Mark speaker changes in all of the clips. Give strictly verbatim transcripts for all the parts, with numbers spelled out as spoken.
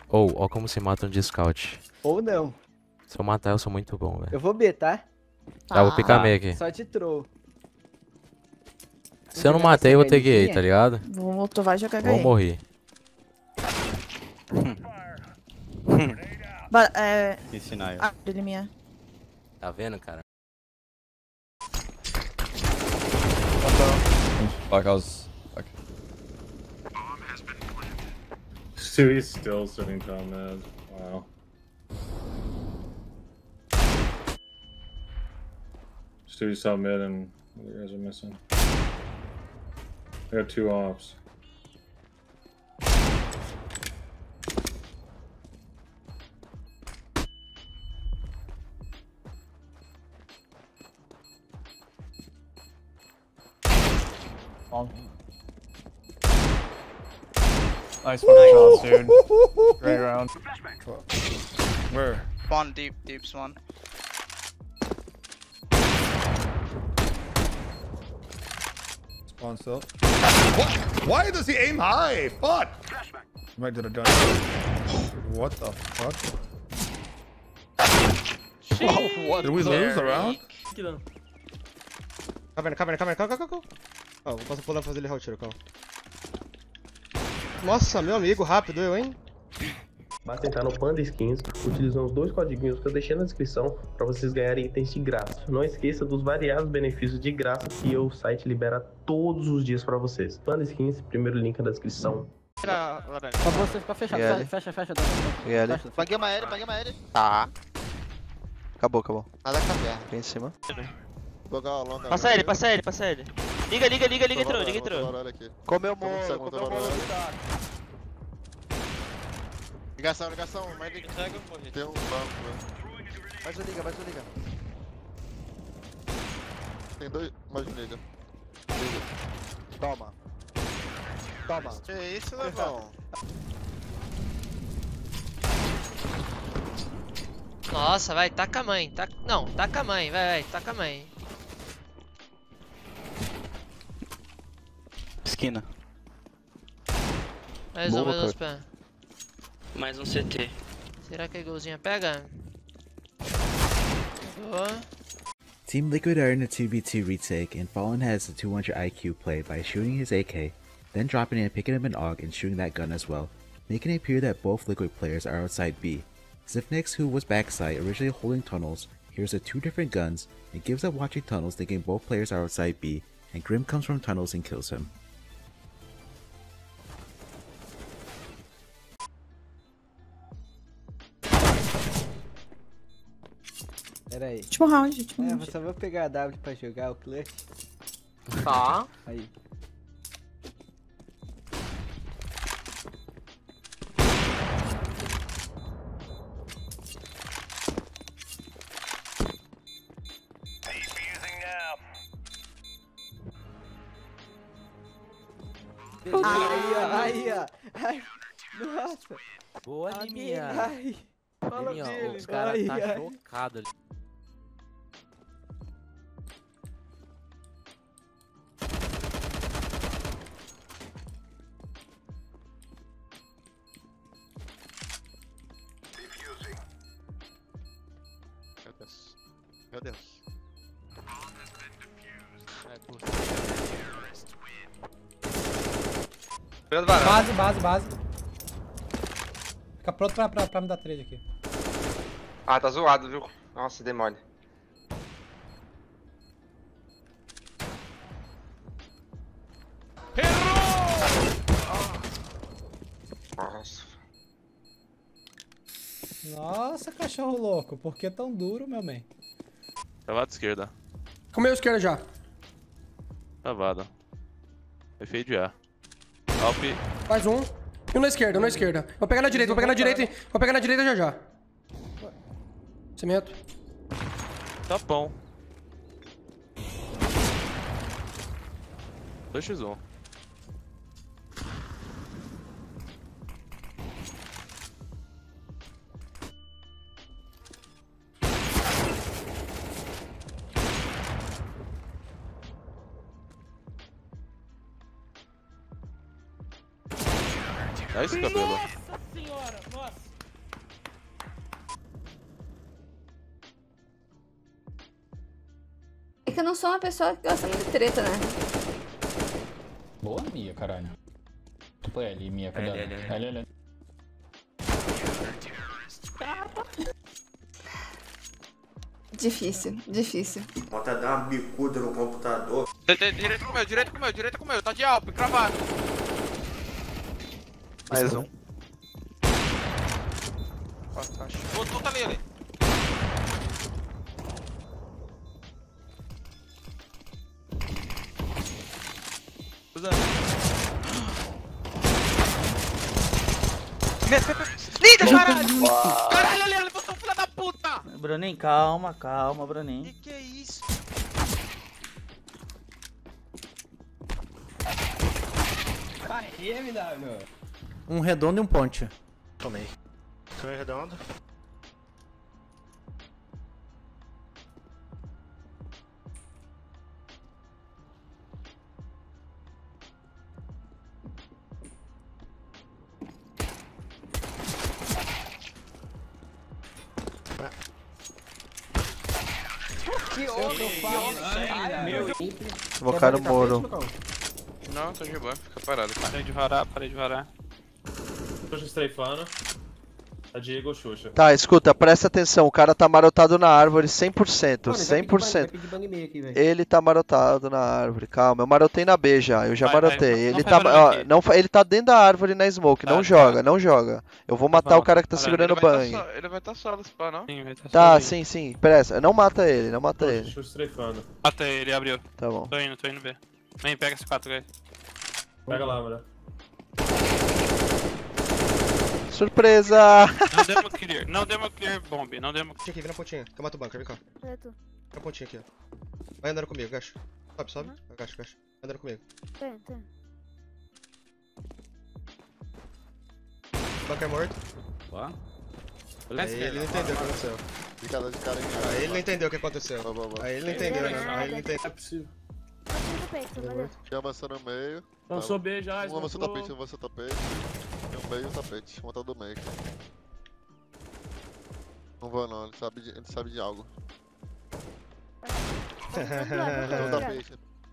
Speaker 1: Ou, ó como se mata um de scout.
Speaker 2: Ou não.
Speaker 1: Se eu matar, eu sou muito bom, velho.
Speaker 2: Eu vou B, tá?
Speaker 1: Tá, eu vou picar
Speaker 3: Tá.
Speaker 1: meio aqui.
Speaker 2: Só te troll.
Speaker 1: Se eu não matei, eu vou ter gay, tá ligado?
Speaker 3: Vou, tu vai jogar
Speaker 1: Vou
Speaker 3: H E.
Speaker 1: morrer.
Speaker 3: Ba- É...
Speaker 4: Ensinar eu.
Speaker 3: Ah, ele minha.
Speaker 1: Tá vendo, cara?
Speaker 4: Fuck, I was... Fuck.
Speaker 5: So he's still sitting top mid. Wow. Stewie's top mid and the other guys are missing. I got two ops.
Speaker 4: Nice one shots, dude. Great round. Where?
Speaker 6: Spawn deep, deep spawn.
Speaker 4: Spawn still. What? Why does he aim high? Fuck! Might did a done. What the fuck?
Speaker 6: Oh, what
Speaker 4: Did we lose the round?
Speaker 7: Calma aí, calma aí, calma aí, calma, calma, calma. Ó, vou passar por lá fazer ele roll tiro, calma. Nossa, meu amigo, rápido eu, hein?
Speaker 8: Basta entrar no Panda Skins, utilizando os dois codiguinhos que eu deixei na descrição para vocês ganharem itens de graça. Não esqueça dos variados benefícios de graça que o site libera todos os dias para vocês. Panda Skins, primeiro link na descrição.
Speaker 6: Tira laranja.
Speaker 2: Só você ficar fechado.
Speaker 9: E
Speaker 2: Fecha, fecha, fecha.
Speaker 9: E ele?
Speaker 2: Fecha.
Speaker 6: Paguei uma aérea, paguei uma aérea.
Speaker 9: Tá. Acabou, acabou.
Speaker 6: Nada caber.
Speaker 9: Vem em cima.
Speaker 6: Passa ele, passa ele, passa ele. Liga, liga, liga, liga, entrou, liga, entrou.
Speaker 9: Comeu molo, comeu molo.
Speaker 6: Ligação, ligação, mais liga. Tem um banco,
Speaker 9: Mais um liga, mais um liga.
Speaker 6: tem dois, mais um liga.
Speaker 9: Toma. Toma.
Speaker 6: Que isso, Levão?
Speaker 10: Nossa, vai, taca a mãe. Taca... Não, taca a mãe, vai, vai, taca a mãe.
Speaker 4: Esquina.
Speaker 10: Mais um,
Speaker 4: Boa,
Speaker 10: mais um
Speaker 4: cara.
Speaker 10: spam.
Speaker 11: Mais um C T.
Speaker 10: Será que a golzinha pega? Boa.
Speaker 12: Team Liquid are in a two v two retake, and Fallen has a two hundred I Q play by shooting his A K, then dropping and picking up an AUG and shooting that gun as well, making it appear that both Liquid players are outside B. Zifnix, who was backside originally holding tunnels, hears the two different guns and gives up watching tunnels thinking both players are outside B, and Grim comes from tunnels and kills him.
Speaker 2: Pera aí.
Speaker 3: Último round, último
Speaker 2: É,
Speaker 3: round.
Speaker 2: eu só vou pegar a W pra jogar o clutch.
Speaker 10: Tá.
Speaker 2: Aí. Aí, ó, aí, ó. Ai, nossa.
Speaker 1: Boa, Liminha.
Speaker 2: Ai. Fala
Speaker 1: Liminha,
Speaker 2: dele.
Speaker 1: os caras
Speaker 2: Ai,
Speaker 1: tá
Speaker 2: ai.
Speaker 1: chocado ali.
Speaker 6: Meu Deus. Meu Deus.
Speaker 7: Base, base, base. Fica pronto pra, pra, pra me dar trade aqui.
Speaker 9: Ah, tá zoado, viu? Nossa, demônio. Nossa.
Speaker 7: Nossa, cachorro louco. Por que tão duro, meu man?
Speaker 5: Travada esquerda.
Speaker 7: Comeu esquerda já.
Speaker 5: Travada. Efeito de A. Alp.
Speaker 7: Mais um. E um na esquerda, um na esquerda. Vou pegar na direita, vou pegar na direita. e- Vou pegar na direita já já. Cimento.
Speaker 5: Tá bom. dois por um. É isso, cabelo.
Speaker 10: Nossa senhora!
Speaker 13: Nossa.
Speaker 14: É que eu não sou uma pessoa que gosta muito de treta, né?
Speaker 13: Boa, Mia, caralho. Tu põe ali, Mia, cuidado.
Speaker 1: L, L, L.
Speaker 13: L, L.
Speaker 14: Difícil, difícil.
Speaker 15: Bota dar uma bicuda no computador.
Speaker 16: Direito com o meu, direito com o meu, direito com o meu. Tá de alp, cravado.
Speaker 6: Mais um.
Speaker 16: O outro tá ali, ali.
Speaker 6: Linda, caralho!
Speaker 16: Caralho, ali, ele botou filha da puta!
Speaker 2: Bruninho, calma, calma, Bruninho.
Speaker 6: Que que é isso?
Speaker 13: Aí, M W.
Speaker 2: Um redondo e um ponte.
Speaker 15: Tomei. Tomei redondo.
Speaker 13: Que outro
Speaker 6: Meu. Invocaram o Moro.
Speaker 16: Não, tô de boa, fica parado. Parei de varar, parei de varar.
Speaker 5: Xuxa strafando. A Diego Xuxa.
Speaker 6: Tá, escuta, presta atenção. O cara tá marotado na árvore cem por cento. cem por cento. Ele tá marotado na árvore. Calma, eu marotei na B já. Eu já
Speaker 16: Vai,
Speaker 6: marotei.
Speaker 16: vai,
Speaker 6: Ele
Speaker 16: não
Speaker 6: tá,
Speaker 16: faz
Speaker 6: ó,
Speaker 16: barulho aqui.
Speaker 6: não, fa- ele tá dentro da árvore na smoke.
Speaker 16: Tá,
Speaker 6: Não
Speaker 16: tá.
Speaker 6: joga, não joga. Eu vou matar o cara que tá segurando o banho.
Speaker 16: Ele vai estar solo, se pá, não? Sim, vai estar
Speaker 6: Tá, sim, sim. Presta. Não mata ele, não mata ele.
Speaker 5: Xuxa strafando.
Speaker 16: Matei, ele abriu.
Speaker 6: Tá bom.
Speaker 16: Tô indo, tô indo ver. Vem, pega esse quatro aí.
Speaker 5: Pega lá, mano.
Speaker 6: Surpresa!
Speaker 16: Não demos clear, não demos clear bomb, não demos
Speaker 7: Pontinha aqui, vem na pontinha. Que eu mato o bunker, vem cá.
Speaker 14: Preto.
Speaker 7: Vem na pontinha aqui, ó. Vai andando comigo, gacha. Sobe, sobe. Agacha, agacha. Vai andando comigo.
Speaker 14: Tem, tem.
Speaker 7: Bunker morto.
Speaker 1: Ó.
Speaker 7: Aí ele não entendeu o que aconteceu.
Speaker 9: Fica de cara em
Speaker 7: Aí ele não entendeu o que aconteceu. Aí ele não entendeu, né? Aí ele não entendeu.
Speaker 5: É possível.
Speaker 9: Já avançou no meio.
Speaker 5: Lançou B já,
Speaker 9: Um avançou
Speaker 5: esmocou.
Speaker 9: tapete, um avançou tapete. Tem um meio e um tapete. Um tá do meio. Não vou não, ele sabe de, ele sabe de algo. Tem um tapete.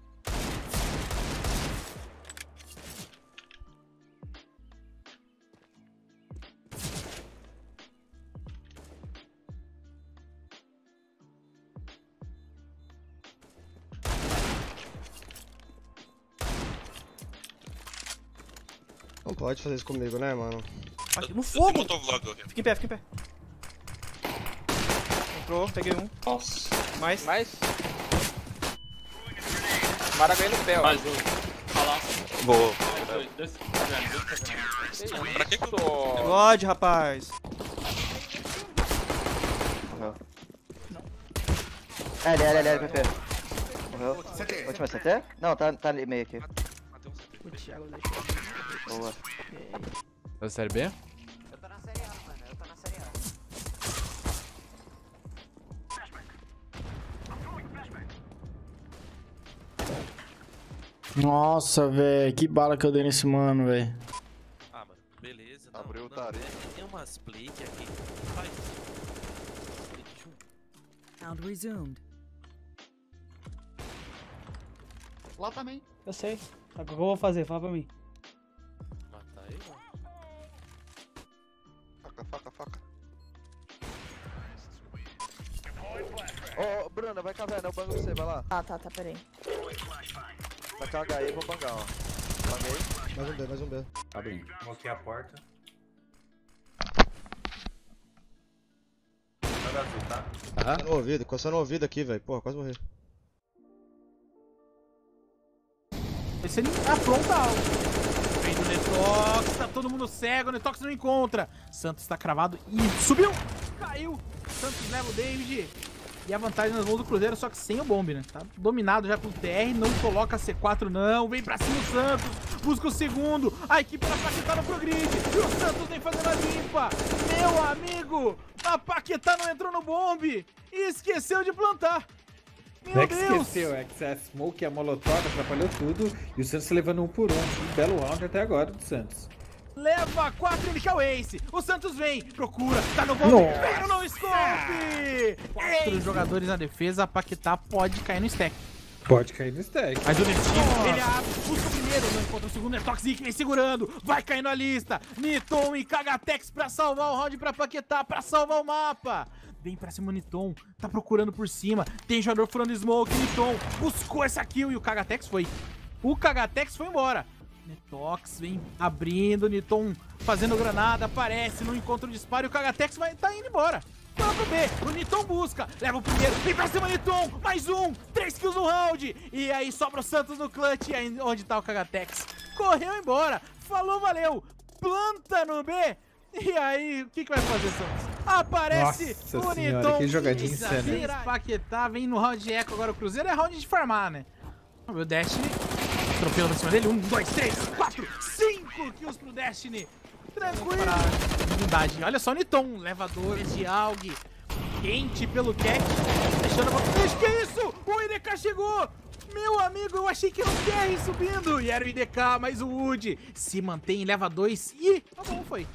Speaker 7: Não pode fazer isso comigo, né, mano?
Speaker 2: Aqui no fogo!
Speaker 16: vlog,
Speaker 2: Fica em pé, fica em pé. Entrou, peguei um.
Speaker 13: Nossa.
Speaker 2: Mais.
Speaker 16: Mais. Mara ganhei no pé, ó.
Speaker 5: Mais um.
Speaker 16: Boa.
Speaker 5: Dois, dois, dois, dois.
Speaker 16: Pra que que eu tô...
Speaker 2: God, rapaz.
Speaker 6: L, L, L, P P. Morreu. Última C T? Não, tá, tá ali meio aqui.
Speaker 3: O Thiago deixou.
Speaker 6: Boa.
Speaker 1: Tá série B?
Speaker 2: Eu tô na série A, mano. Eu tô na série A.
Speaker 13: Nossa, velho. Que bala que eu dei nesse mano, velho.
Speaker 16: Ah, mano, beleza. Não,
Speaker 9: Abriu o
Speaker 16: não,
Speaker 9: tarefa.
Speaker 16: tem- Tem umas play aqui. Faz.
Speaker 3: Sound resumed.
Speaker 2: Lá também.
Speaker 13: Eu sei. O que eu vou fazer? Fala pra mim.
Speaker 16: Matar aí, mano.
Speaker 9: Faca, faca, faca.
Speaker 6: Ô, Bruna, vai caverna, eu bango você, vai lá.
Speaker 3: Ah, tá, tá, peraí.
Speaker 6: Vai cá, H aí, vou bangar, ó. Banguei.
Speaker 7: Mais um B, mais um B.
Speaker 1: Abrindo.
Speaker 5: Moquei a porta. Joga azul, tá?
Speaker 1: Aham.
Speaker 7: Coçando o ouvido, coçando o ouvido aqui, velho. Porra, quase morri.
Speaker 2: Esse ele afronta algo. Vem do Netox, tá todo mundo cego, o Netox não encontra. Santos tá cravado e subiu, caiu. Santos leva o David. E a vantagem nas mãos do Cruzeiro, só que sem o bombe, né? Tá dominado já pelo T R, não coloca C quatro não. Vem pra cima o Santos, busca o segundo. A equipe da Paquetá no progride. E o Santos vem fazendo a limpa. Meu amigo, a Paquetá não entrou no bombe e esqueceu de plantar. Meu
Speaker 17: Não é que
Speaker 2: Deus!
Speaker 17: esqueceu, é que a Smoke e a Molotov atrapalhou tudo e o Santos levando um por um. Um belo round até agora do Santos.
Speaker 2: Leva quatro, ele que é o Ace. O Santos vem, procura, tá no gol. Vem no no scope. Quatro jogadores na defesa, a Paquetá pode cair no stack.
Speaker 5: Pode cair no stack.
Speaker 2: Mas o Destino, ele abre, busca o primeiro, não encontra o segundo, é Toxic, vem segurando, vai cair na lista. Niton e Kagatex pra salvar o round pra Paquetá, pra salvar o mapa. Vem pra cima o Niton, tá procurando por cima, tem jogador furando smoke, Niton buscou essa kill e o Kagatex foi. O Kagatex foi embora. Netox vem abrindo, Niton fazendo granada, aparece, não encontra o disparo e o Kagatex vai, tá indo embora. Tá pro B, o Niton busca, leva o primeiro, vem pra cima Niton, mais um, três kills no round. E aí sobra o Santos no clutch, e aí onde tá o Kagatex? Correu embora, falou valeu, planta no B. E aí, o que que vai fazer, Santos? Aparece
Speaker 5: Nossa
Speaker 2: o
Speaker 5: senhora,
Speaker 2: Niton.
Speaker 5: que jogadinha insana.
Speaker 2: Paquetá vem no round de eco, agora o Cruzeiro é round de farmar, né? O Destiny, atropelo pra cima dele, um, dois, três, quatro, cinco kills pro Destiny. Tranquilo. Dignidade. Olha só o Niton, leva dois de Aug, quente pelo Cat, deixando a... Que isso? O I D K chegou! Meu amigo, eu achei que era o T R subindo, e era o I D K, mas o Wood se mantém, leva dois, e tá bom, foi.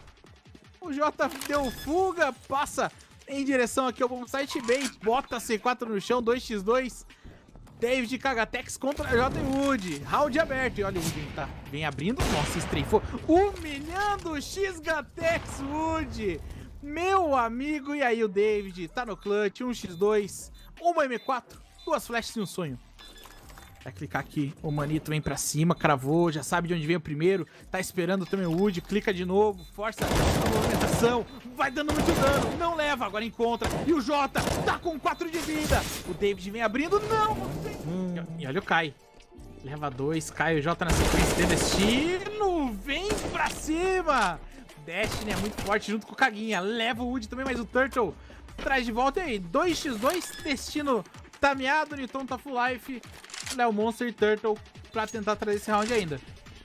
Speaker 2: O Jota deu fuga, passa em direção aqui ao bombsite bait, bota C quatro no chão, dois contra dois. David Kagatex contra J Wood. Round aberto. E olha o Wood, tá? Vem abrindo. Nossa, estrefou. Humilhando o X-Gatex Wood. Meu amigo. E aí o David tá no clutch. um contra dois. Uma M quatro. Duas flashes e um sonho. Vai clicar aqui. O Manito vem pra cima. Cravou. Já sabe de onde vem o primeiro. Tá esperando também o Wood. Clica de novo. Força a movimentação. Vai dando muito dano. Não leva. Agora encontra. E o Jota tá com quatro de vida. O David vem abrindo. Não. Hum. E olha o Kai. Leva dois. Kai e o Jota na sequência. Tem Destino. Vem pra cima. Destiny é muito forte junto com o Caguinha. Leva o Wood também. Mas o Turtle traz de volta. E aí? dois contra dois. Destino tameado. Niton tá full life. Léo Monster e Turtle pra tentar trazer esse round ainda.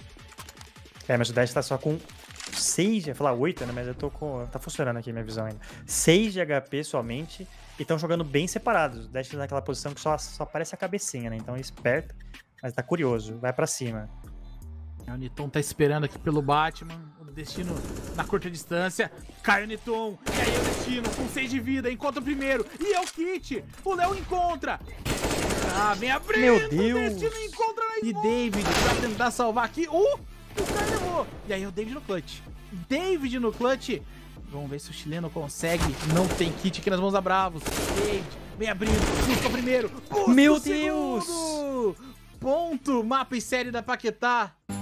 Speaker 17: É, mas o Dash tá só com seis, ia falar oito, né? Mas eu tô com... Tá funcionando aqui a minha visão ainda. seis de H P somente e estão jogando bem separados. O Dash tá naquela posição que só, só aparece a cabecinha, né? Então é esperto, mas tá curioso. Vai pra cima.
Speaker 2: O Niton tá esperando aqui pelo Batman. O Destino na curta distância. Cai o Niton. E aí o Destino com seis de vida. Encontra o primeiro. E é o Kit. O Léo encontra. Ah, vem abrindo.
Speaker 17: Meu Deus.
Speaker 2: O Destino encontra na E David pra tentar salvar aqui. Uh, o cara levou. E aí o David no clutch. David no clutch. Vamos ver se o chileno consegue. Não tem kit aqui nas mãos da Bravos. David vem abrindo. Busca o primeiro. Busca
Speaker 17: Meu
Speaker 2: o
Speaker 17: Deus.
Speaker 2: segundo. Ponto. Mapa e série da Paquetá.